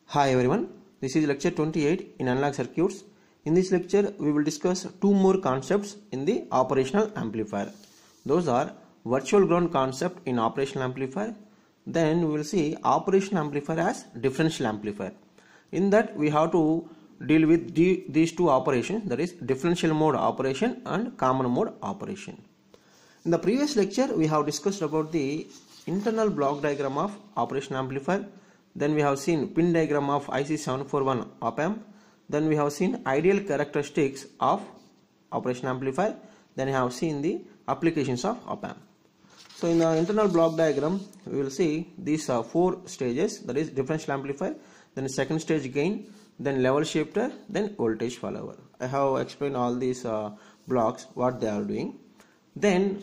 Hi everyone, this is lecture 28 in analog circuits. In this lecture we will discuss two more concepts in the operational amplifier. Those are virtual ground concept in operational amplifier. Then we will see operational amplifier as differential amplifier. In that we have to deal with these two operations, that is differential mode operation and common mode operation. In the previous lecture we have discussed about the internal block diagram of operational amplifier. Then we have seen pin diagram of IC741 op amp. Then we have seen ideal characteristics of operational amplifier. Then we have seen the applications of op amp. So in the internal block diagram we will see these four stages, that is differential amplifier, then second stage gain, then level shifter, then voltage follower. I have explained all these blocks what they are doing. Then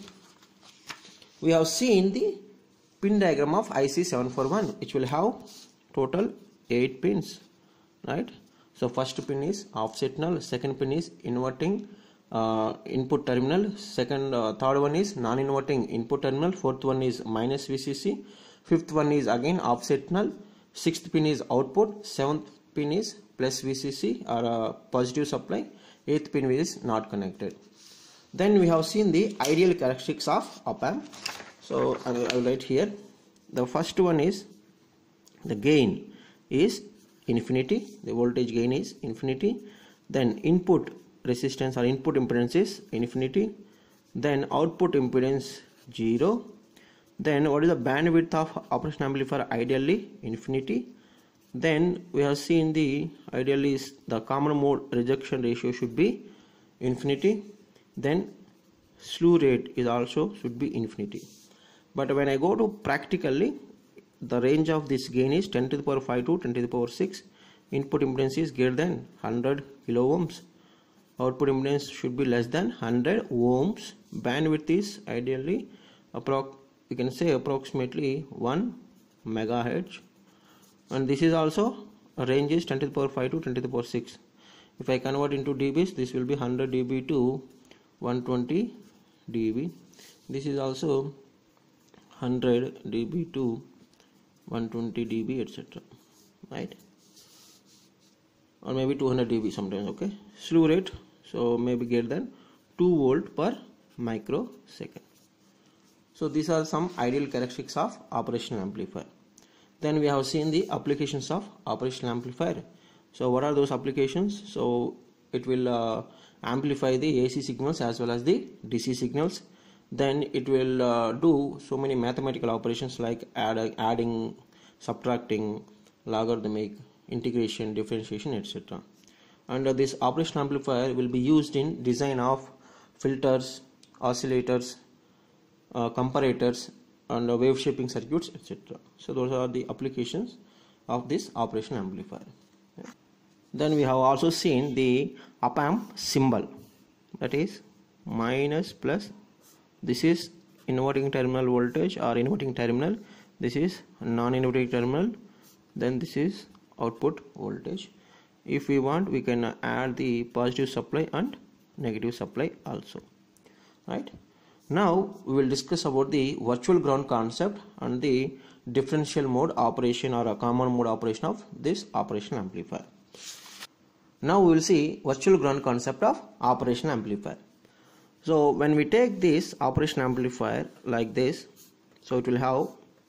we have seen the pin diagram of IC741, which will have total 8 pins, right? So first pin is offset null, second pin is inverting input terminal, third one is non-inverting input terminal, fourth one is minus VCC, fifth one is again offset null, sixth pin is output, seventh pin is plus VCC or positive supply, eighth pin is not connected. Then we have seen the ideal characteristics of op amp. So I will write here. The first one is the gain is infinity, the voltage gain is infinity. Then input resistance or input impedance is infinity. Then output impedance 0. Then what is the bandwidth of operational amplifier? Ideally infinity. Then we have seen the ideally the common mode rejection ratio should be infinity. Then slew rate is also should be infinity. But when I go to practically, the range of this gain is 10 to the power 5 to 10 to the power 6. Input impedance is greater than 100 kilo ohms. Output impedance should be less than 100 ohms. Bandwidth is ideally we can say approximately 1 megahertz. And this is also a range is 10 to the power 5 to 10 to the power 6. If I convert into dBs, this will be 100 dB to 120 dB. This is also 100 dB to 120 dB, etc. Right? Or maybe 200 dB sometimes. Okay. Slew rate, so maybe greater than 2 volt per microsecond. So these are some ideal characteristics of operational amplifier. Then we have seen the applications of operational amplifier. So what are those applications? So it will amplify the AC signals as well as the DC signals. Then it will do so many mathematical operations like adding, subtracting, logarithmic, integration, differentiation, etc. And this operational amplifier will be used in design of filters, oscillators, comparators, and wave shaping circuits, etc. So those are the applications of this operational amplifier. Then we have also seen the op amp symbol, that is minus plus. This is inverting terminal voltage or inverting terminal. This is non-inverting terminal. Then this is output voltage. If we want, we can add the positive supply and negative supply also. Right? Now we will discuss about the virtual ground concept and the differential mode operation or a common mode operation of this operational amplifier. Now we will see virtual ground concept of operational amplifier. So when we take this operational amplifier like this, so it will have,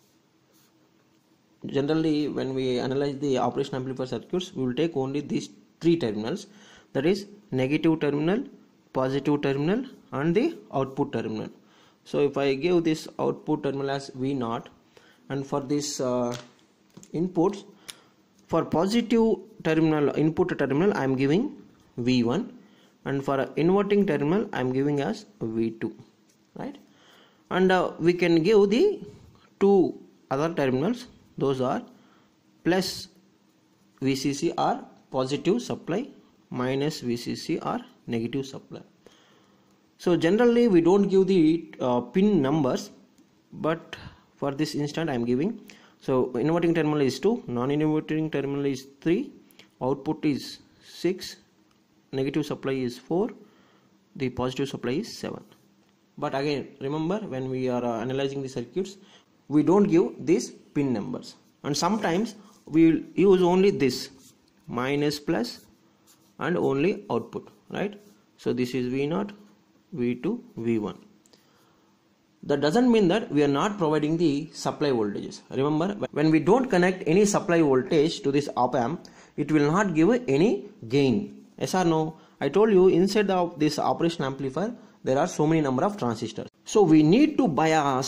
generally when we analyze the operational amplifier circuits, we will take only these three terminals, that is negative terminal, positive terminal and the output terminal. So if I give this output terminal as V0, and for this inputs, for positive terminal input terminal I am giving V1, and for inverting terminal I am giving as V2, right? And we can give the two other terminals, those are plus VCC or positive supply, minus VCC or negative supply. So generally we don't give the pin numbers, but for this instant I am giving. So inverting terminal is 2, non-inverting terminal is 3, output is 6, negative supply is 4, the positive supply is 7. But again, remember, when we are analyzing the circuits, we don't give these pin numbers. And sometimes we will use only this minus plus and only output, right? So this is V0, V2, V1. That doesn't mean that we are not providing the supply voltages. Remember, when we don't connect any supply voltage to this op amp, it will not give any gain. Yes or no? I told you inside of this operational amplifier there are so many number of transistors. So we need to bias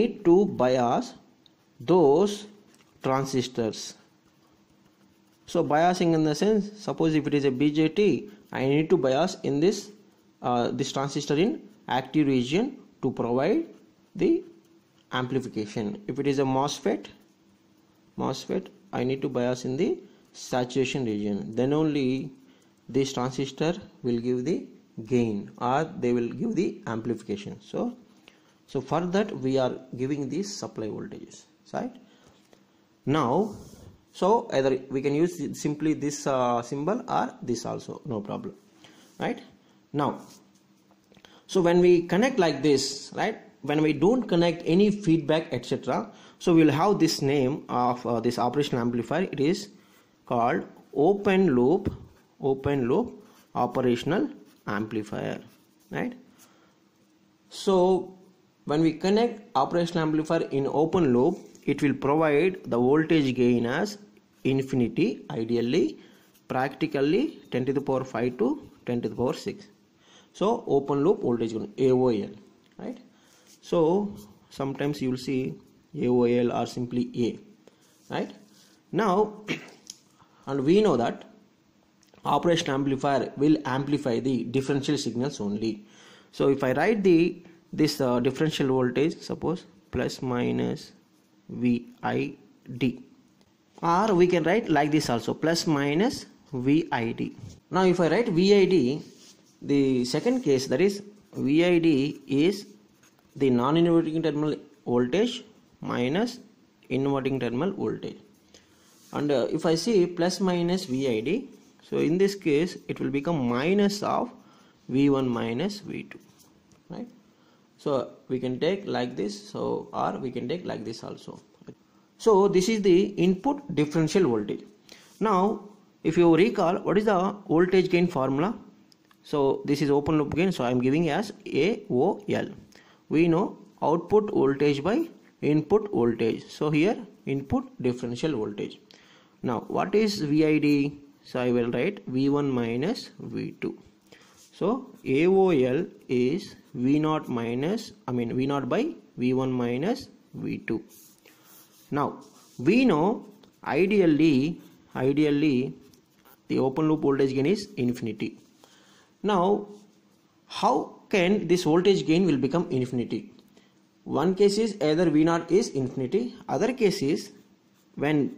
those transistors. So biasing in the sense, suppose if it is a BJT, I need to bias in this this transistor in active region to provide the amplification. If it is a MOSFET, I need to bias in the saturation region. Then only this transistor will give the gain, or they will give the amplification. So for that we are giving these supply voltages, right? Now, so either we can use simply this symbol or this also, no problem, right? Now, so when we connect like this, right, when we don't connect any feedback etc., so we will have this name of this operational amplifier. It is called open loop operational amplifier, right? So when we connect operational amplifier in open loop, it will provide the voltage gain as infinity, ideally, practically 10 to the power 5 to 10 to the power 6. So open loop voltage gain, AOL, right? So sometimes you will see AOL or simply A, right? Now, and we know that operational amplifier will amplify the differential signals only. So if I write this differential voltage, suppose plus minus VID, or we can write like this also, plus minus VID. Now if I write VID, the second case, that is VID is the non-inverting terminal voltage minus inverting terminal voltage. And if I see plus minus VID, so in this case it will become minus of V1 minus V2, right? So we can take like this, so or we can take like this also. So this is the input differential voltage. Now if you recall, what is the voltage gain formula? So this is open loop gain, so I am giving as AOL. We know output voltage by input voltage, so here input differential voltage. Now what is VID? So I will write V1 minus V2. So AOL is V0 minus, V0 by V1 minus V2. Now we know ideally the open loop voltage gain is infinity. Now how can this voltage gain will become infinity? One case is either V0 is infinity, other case is when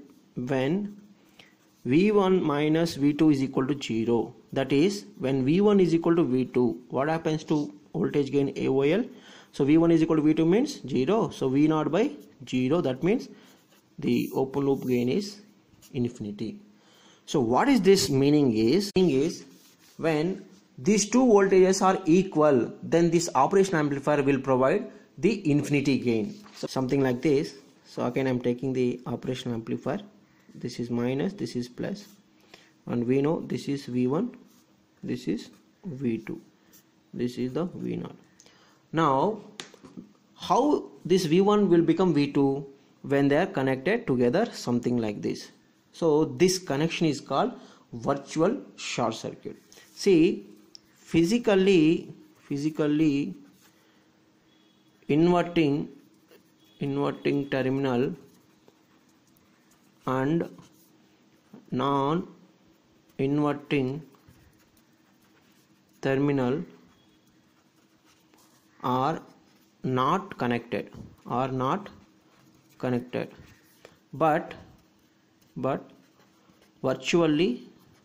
V1 minus V2 is equal to 0. That is, when V1 is equal to V2, what happens to voltage gain AOL? So V1 is equal to V2 means 0. So V0 by 0, that means the open loop gain is infinity. So what is this meaning is when these two voltages are equal, then this operational amplifier will provide the infinity gain. So something like this. So again I am taking the operational amplifier. This is minus, this is plus, and we know this is V1, this is V2, this is the V0. Now how this V1 will become V2? When they are connected together, something like this. So this connection is called virtual short circuit. See, physically inverting terminal and non-inverting terminal are not connected, but virtually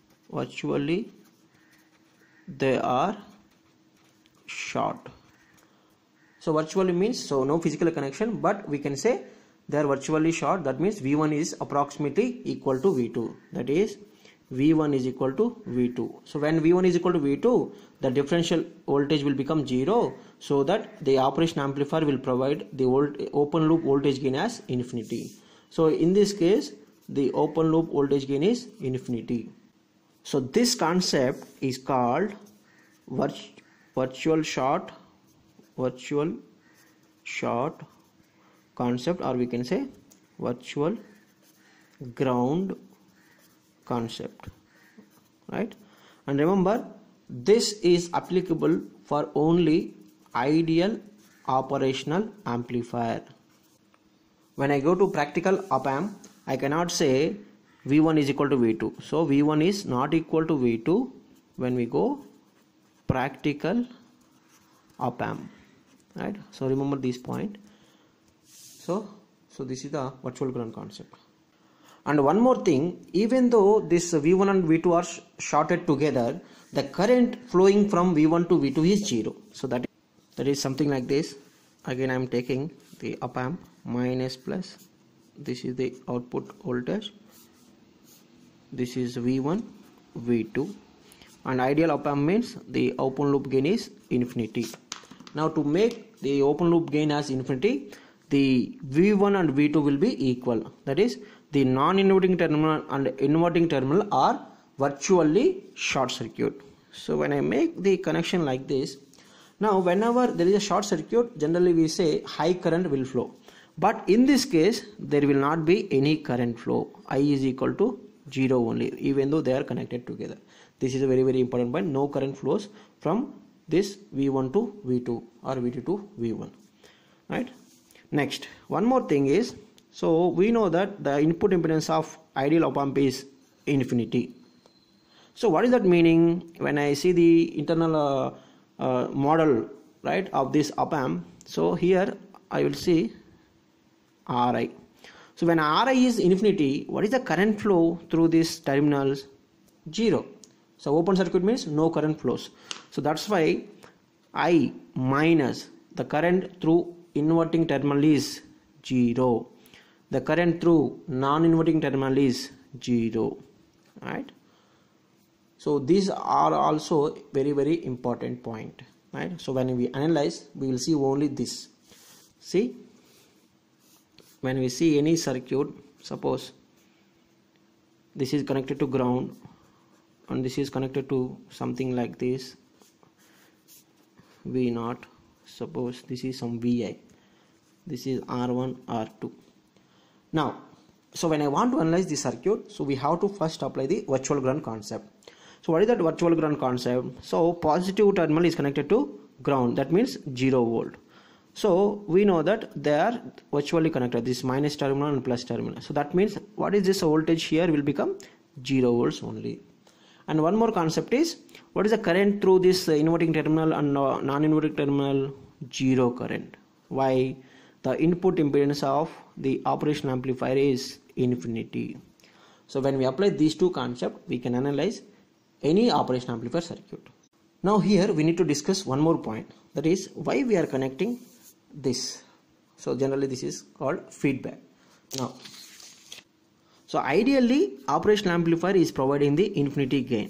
they are short. So virtually means, so no physical connection, but we can say they are virtually short. That means V1 is approximately equal to V2, that is V1 is equal to V2. So when V1 is equal to V2, the differential voltage will become 0, so that the operation amplifier will provide the open loop voltage gain as infinity. So in this case, the open loop voltage gain is infinity. So this concept is called virtual short concept, or we can say virtual ground concept, right? And remember, this is applicable for only ideal operational amplifier. When I go to practical op-amp, I cannot say V1 is equal to V2. So V1 is not equal to V2 when we go practical op-amp, right? So remember this point. So this is the virtual ground concept. And one more thing, even though this V1 and V2 are shorted together, the current flowing from V1 to V2 is 0. So that is something like this. Again, I am taking the op-amp minus plus. This is the output voltage. This is V1, V2. And ideal op-amp means the open loop gain is infinity. Now to make the open loop gain as infinity, the V1 and V2 will be equal. That is, the non-inverting terminal and inverting terminal are virtually short circuit. So when I make the connection like this, now whenever there is a short circuit, generally we say high current will flow. But in this case, there will not be any current flow. I is equal to 0 only, even though they are connected together. This is a very, very important point. No current flows from this V1 to V2 or V2 to V1, right? Next, one more thing is, so we know that the input impedance of ideal op-amp is infinity. So what is that meaning? When I see the internal model, right, of this op-amp, so here I will see Ri. So when Ri is infinity, what is the current flow through these terminals? 0. So open circuit means no current flows. So that's why I minus the current through inverting terminal is 0. The current through non-inverting terminal is 0, right? So these are also very, very important point, right? So when we analyze, we will see only this. See, when we see any circuit, suppose this is connected to ground and this is connected to something like this, V0, suppose this is some Vi, this is R1, R2. Now, so when I want to analyze the circuit, so we have to first apply the virtual ground concept. So what is that virtual ground concept? So positive terminal is connected to ground, that means 0 volt. So we know that they are virtually connected, this minus terminal and plus terminal. So that means what is this voltage here will become 0 volts only. And one more concept is, what is the current through this inverting terminal and non-inverting terminal? 0 current. Why? The input impedance of the operational amplifier is infinity. So when we apply these two concepts, we can analyze any operational amplifier circuit. Now here we need to discuss one more point, that is why we are connecting this. So generally this is called feedback. Now, so ideally operational amplifier is providing the infinity gain.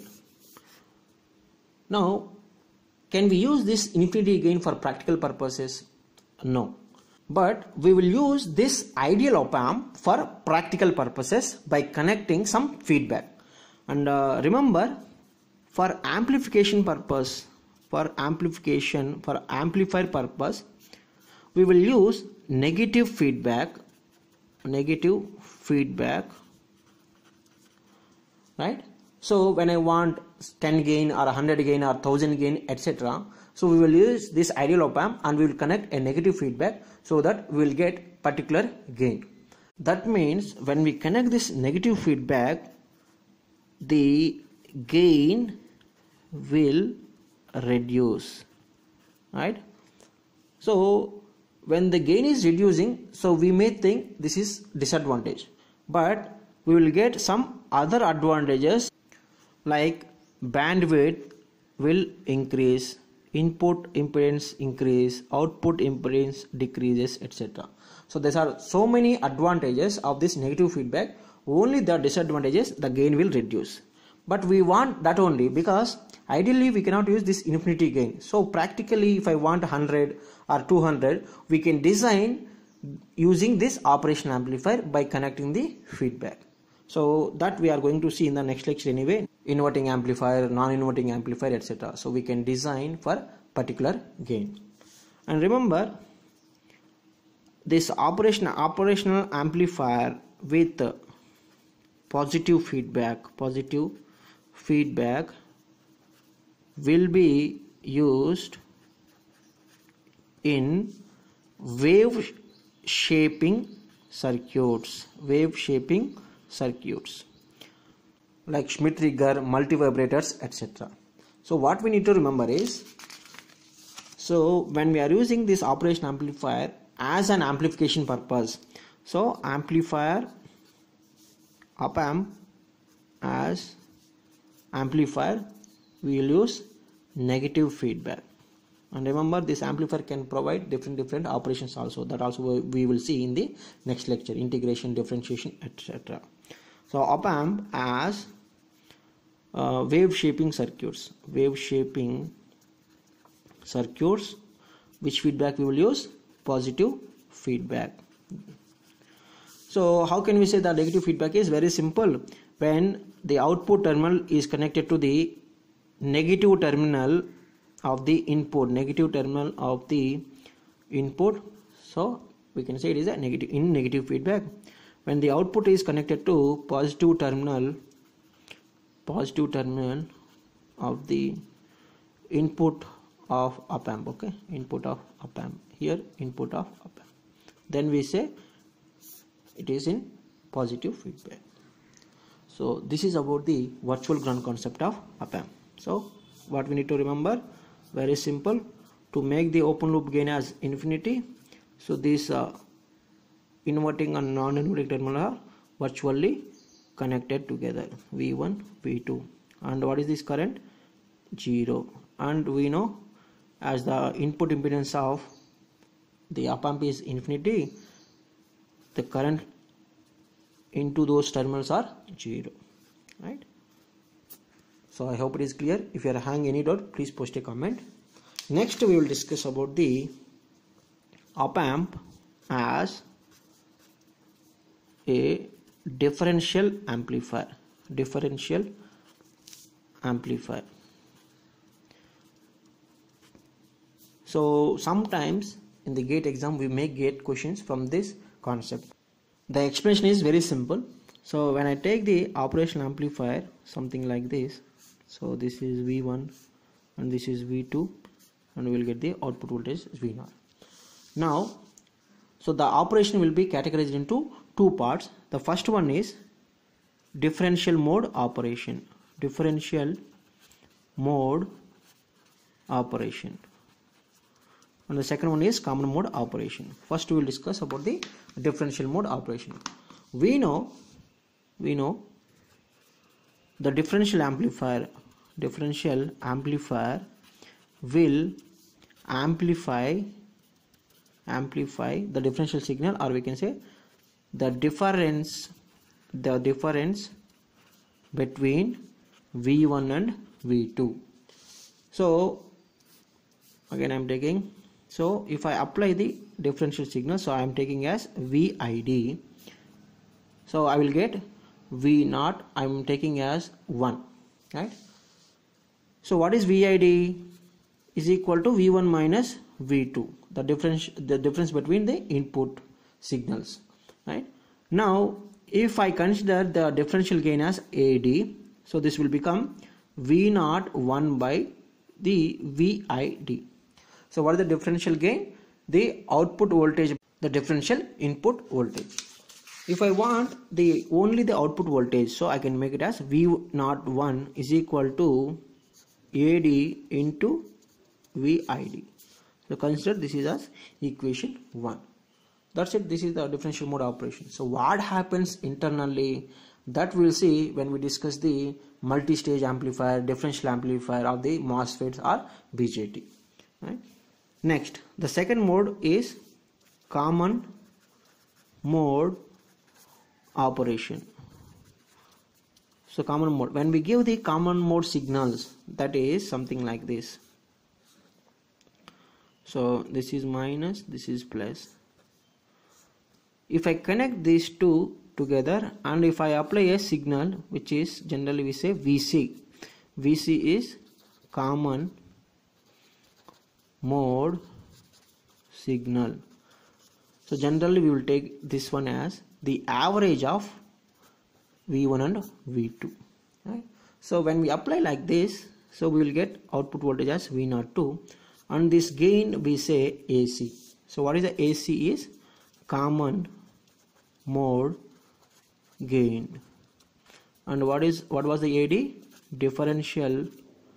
Now, can we use this infinity gain for practical purposes? No. But we will use this ideal op-amp for practical purposes by connecting some feedback. And remember, for amplification purpose, for amplifier purpose, we will use negative feedback, right? So when I want 10 gain or 100 gain or 1000 gain, etc. So we will use this ideal op-amp and we will connect a negative feedback so that we will get particular gain. That means when we connect this negative feedback, the gain will reduce, right? So when the gain is reducing, so we may think this is disadvantage, but we will get some other advantages like bandwidth will increase, input impedance increase, output impedance decreases, etc. So there are so many advantages of this negative feedback. Only the disadvantages, the gain will reduce. But we want that only because ideally we cannot use this infinity gain. So practically if I want 100 or 200, we can design using this operational amplifier by connecting the feedback. So that we are going to see in the next lecture anyway. Inverting amplifier, non-inverting amplifier, etc. So we can design for particular gain. And remember, this operational amplifier with positive feedback will be used in wave shaping circuits like Schmitt trigger, multivibrators, etc. So what we need to remember is, so when we are using this operational amplifier as an amplification purpose, so amplifier, op amp as amplifier, we will use negative feedback. And remember, this amplifier can provide different operations also. That also we will see in the next lecture, integration, differentiation, etc. So op amp as wave shaping circuits, which feedback we will use? Positive feedback. So how can we say that negative feedback is? Very simple. When the output terminal is connected to the negative terminal of the input, so we can say it is a negative feedback. When the output is connected to positive terminal of the input of op amp, okay, input of op amp, then we say it is in positive feedback. So this is about the virtual ground concept of op amp. So what we need to remember, very simple, to make the open loop gain as infinity, so these inverting and non-inverting terminal are virtually connected together, V1, V2, and what is this current? 0. And we know, as the input impedance of the op amp is infinity, the current into those terminals are 0, right? So I hope it is clear. If you are having any doubt, please post a comment. Next we will discuss about the op amp as a differential amplifier. So sometimes in the GATE exam we may get questions from this concept. The explanation is very simple. So when I take the operational amplifier, something like this, so this is V1 and this is V2, and we will get the output voltage V0. Now, so the operation will be categorized into two parts. The first one is differential mode operation. And the second one is common mode operation. First we will discuss about the differential mode operation. We know the differential amplifier will amplify the differential signal, or we can say the difference between V1 and V2. So again I am taking, so if I apply the differential signal, so I am taking as VID, so I will get V0, I am taking as 1, right? So what is VID? Is equal to V1 minus V2, the difference between the input signals, right? Now if I consider the differential gain as AD, so this will become V0 1 by the VID. So what is the differential gain? The output voltage, the differential input voltage. If I want only the output voltage, so I can make it as V01 is equal to AD into VID. So consider this is as equation 1. That's it. This is the differential mode operation. So what happens internally, that we'll see when we discuss the multi-stage amplifier, differential amplifier of the MOSFETs or BJT, right? Next, the second mode is common mode operation. So common mode, when we give the common mode signals, that is something like this. So this is minus, this is plus. If I connect these two together, and if I apply a signal which is generally we say VC. VC is common mode signal. So generally we will take this one as the average of V1 and V2. Right? So when we apply like this, so we will get output voltage as V02, and this gain we say AC. So what is the AC is common mode gain, and what was the AD? Differential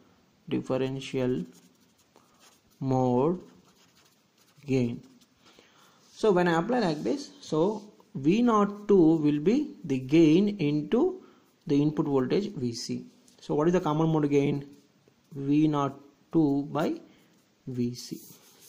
mode gain. So when I apply like this, so V02 will be the gain into the input voltage VC. So what is the common mode gain? V02 by VC.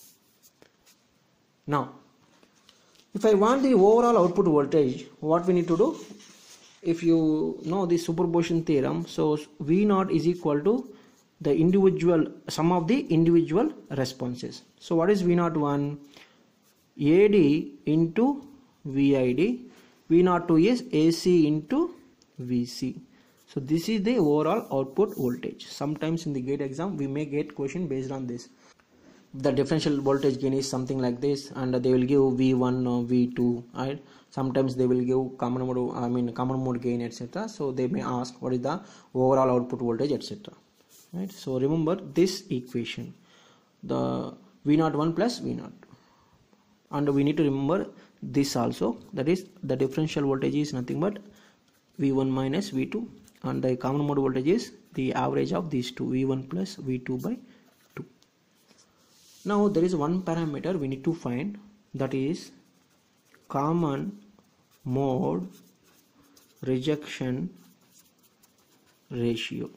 Now if I want the overall output voltage, what we need to do? If you know the superposition theorem, so V0 is equal to the individual sum of the individual responses. So what is V01? AD into VID. V02 is AC into VC. So this is the overall output voltage. Sometimes in the gate exam we may get question based on this. The differential voltage gain is something like this, and they will give V1 or V2, right? Sometimes they will give common mode gain, etc. So they may ask what is the overall output voltage, etc. Right? So remember this equation, the V01 plus V0, and we need to remember this also, that is the differential voltage is nothing but V1 minus V2, and the common mode voltage is the average of these two, V1 plus V2 by 2. Now there is one parameter we need to find, that is common mode rejection ratio,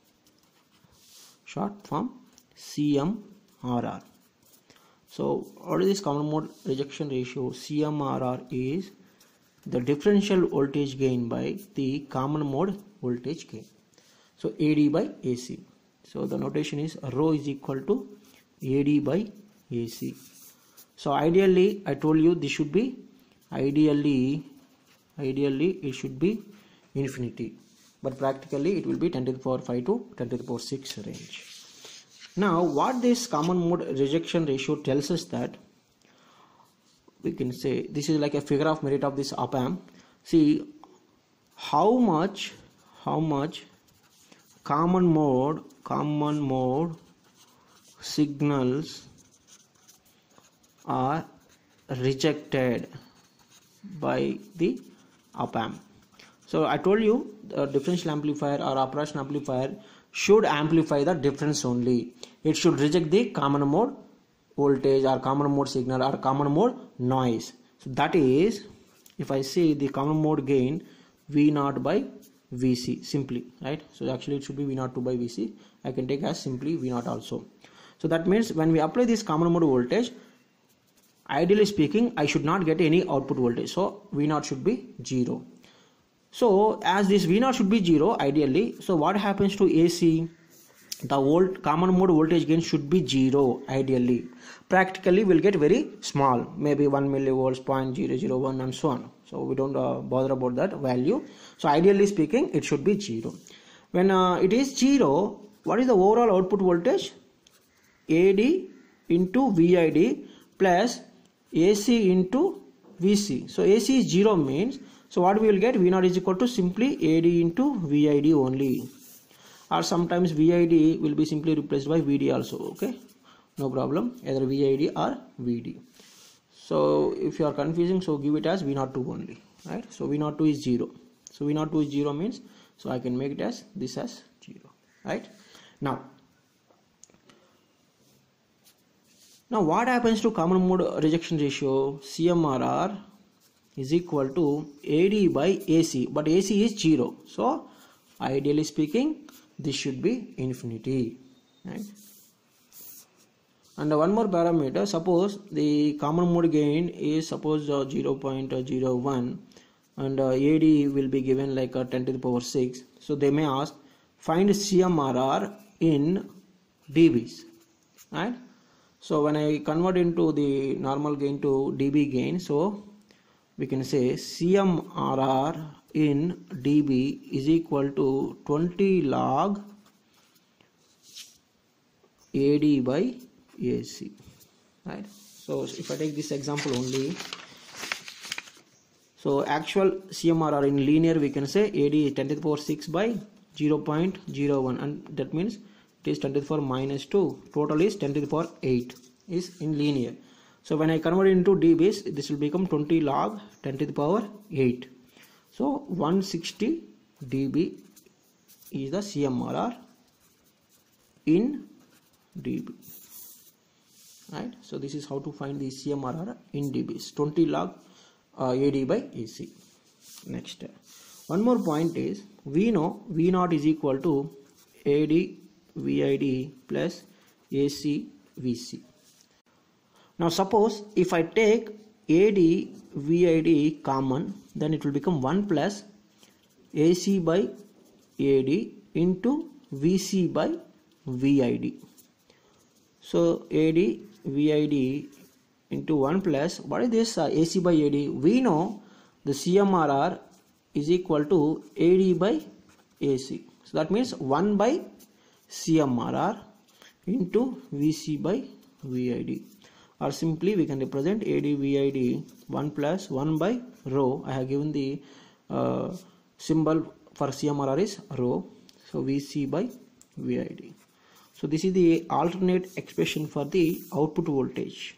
short form CMRR. So what is this common mode rejection ratio? CMRR is the differential voltage gain by the common mode voltage gain. So AD by AC. So the notation is rho is equal to AD by AC. So ideally I told you this should be ideally it should be infinity, but practically it will be 10 to the power 5 to 10 to the power 6 range. Now what this common mode rejection ratio tells us, that we can say this is like a figure of merit of this op amp. See how much common mode signals are rejected by the op amp. So I told you the differential amplifier or operational amplifier should amplify the difference only. It should reject the common mode voltage or common mode signal or common mode noise. So that is, if I say the common mode gain V0 by VC simply, right? So actually it should be V02 by VC. I can take as simply V0 also. So that means when we apply this common mode voltage, ideally speaking, I should not get any output voltage. So V0 should be 0. So as this V0 should be 0 ideally, so what happens to AC? The common mode voltage gain should be 0 ideally. Practically will get very small, maybe 1 millivolts, 0.001 and so on. So we don't bother about that value. So ideally speaking, it should be 0. When it is 0, what is the overall output voltage? AD into VID plus AC into VC. So AC is 0 means, so what we will get? V0 is equal to simply AD into VID only, or sometimes VID will be simply replaced by VD also. Okay, no problem, either VID or VD. So if you are confusing, so give it as V02 only, right? So V02 is 0. So V02 is 0 means, so I can make it as this as 0, right? Now what happens to common mode rejection ratio? CMRR is equal to AD by AC, but AC is 0. So ideally speaking, this should be infinity, right? And one more parameter, suppose the common mode gain is suppose 0.01 and AD will be given like 10 to the power 6. So they may ask, find CMRR in dBs, right? So when I convert into the normal gain to dB gain, so we can say CMRR in dB is equal to 20 log AD by AC, right? So if I take this example only, so actual CMRR in linear, we can say AD is 10 to the power 6 by 0.01, and that means it is 10 to the power minus 2. Total is 10 to the power 8 is in linear. So when I convert it into dBs, this will become 20 log 10 to the power 8. So 160 dB is the CMRR in dB, right? So this is how to find the CMRR in dBs, 20 log AD by AC. Next, one more point is, we know V0 is equal to AD VID plus AC VC. Now suppose if I take AD VID common, then it will become 1 plus AC by AD into VC by VID. So AD VID into 1 plus, what is this AC by AD? We know the CMRR is equal to AD by AC. So that means 1 by CMRR into VC by VID. Or simply we can represent AD VID 1 plus 1 by rho. I have given the symbol for CMRR is rho. So VC by VID. So this is the alternate expression for the output voltage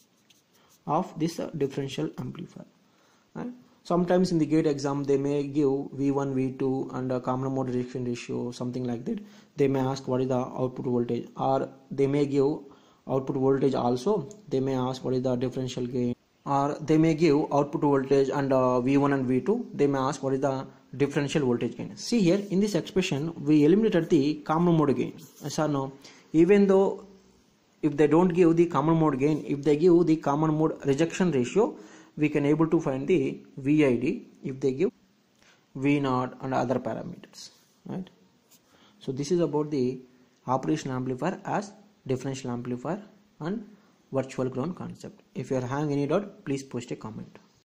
of this differential amplifier. Right? Sometimes in the gate exam they may give V1, V2 and a common mode rejection ratio, something like that. They may ask what is the output voltage, or they may give output voltage also. They may ask what is the differential gain, or they may give output voltage and V1 and V2. They may ask what is the differential voltage gain. See here in this expression we eliminated the common mode gain. Yes or no? Even though if they don't give the common mode gain, if they give the common mode rejection ratio, we can able to find the VID if they give V0 and other parameters, right? So this is about the operational amplifier as differential amplifier and virtual ground concept. If you are having any doubt, please post a comment.